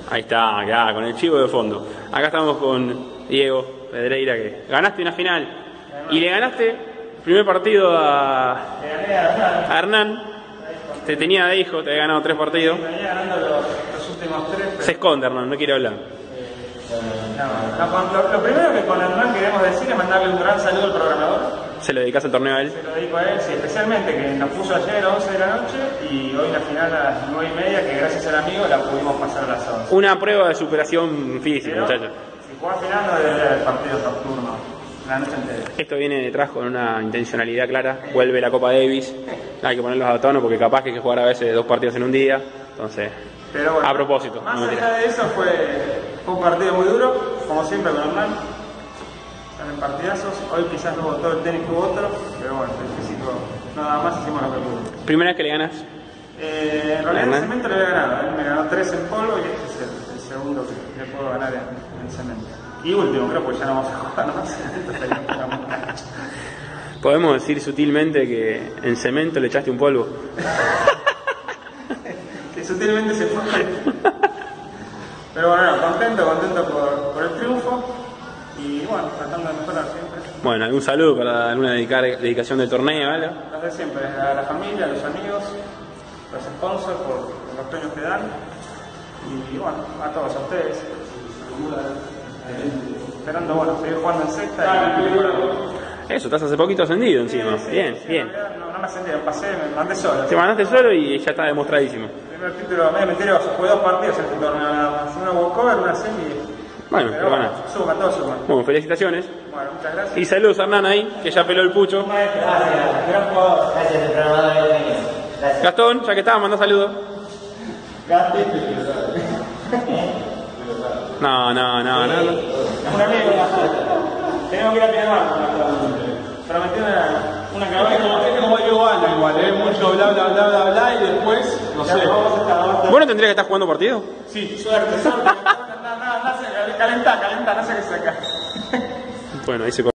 Ahí está, acá, con el chivo de fondo. Acá estamos con Diego Pedreira, que ganaste una final. Y le ganaste el primer partido a Hernán. Te tenía de hijo, te había ganado 3 partidos. Venía ganando los últimos 3. Se esconde Hernán, no quiere hablar. Lo primero que con Hernán queremos decir es mandarle un gran saludo al programador. ¿Se lo dedicas al torneo a él? Se lo dedico a él, sí, especialmente que nos puso ayer a las 11 de la noche y hoy la final a las 9:30, que gracias al amigo la pudimos pasar a las 11. Una prueba de superación física, Pero, muchachos. si jugás final no debería haber partido nocturno la noche entera. Esto viene detrás con una intencionalidad clara. Vuelve la Copa Davis. Hay que ponerlos a tono porque capaz que hay que jugar a veces 2 partidos en un día. Entonces, pero bueno, a propósito. Más no allá de eso fue un partido muy duro, como siempre con Hernán. En partidazos, hoy quizás no votó el tenis que hubo otro, pero bueno, el físico nada más hicimos lo que pudimos. ¿Primera vez que le ganas? En realidad en cemento le había ganado, él me ganó 3 en polvo y este es el segundo que le puedo ganar en cemento. Y último, creo, porque ya no vamos a jugar más cemento. Podemos decir sutilmente que en cemento le echaste un polvo. Que sutilmente se fue. Pero bueno, contento por el triunfo. Y bueno, tratando de mejorar siempre. Bueno, algún saludo para alguna dedicación del torneo, ¿vale? Los de siempre, a la familia, a los amigos, los sponsors por los premios que dan. Y bueno, a todos, a ustedes. Esperando, bueno, seguir jugando en sexta y Eso, estás hace poquito ascendido encima. sí, Bien, sí, bien. No me ascendí, pasé, me mandé solo. Te mandaste solo y ya está demostradísimo. Primer título medio mentiroso, jugué 2 partidos en este torneo nada más. Una walkover, una semi. Bueno, pero bueno. Suma, todo suma. Bueno, felicitaciones. Bueno, muchas gracias. Y saludos a Hernán ahí, que ya peló el pucho. Gracias, gran jugador. Gracias, el programador es mío. Gracias. Gastón, ya que estaba, manda saludos. No. Un amigo, tenemos que ir a Pinamar. Prometí una caravana. Es como Diego Ana igual, mucho bla bla bla bla bla y después, no sé. ¿Vos no tendrías que estar jugando partido? Sí, suerte. Calentá, no sé qué sacar. Bueno, ahí se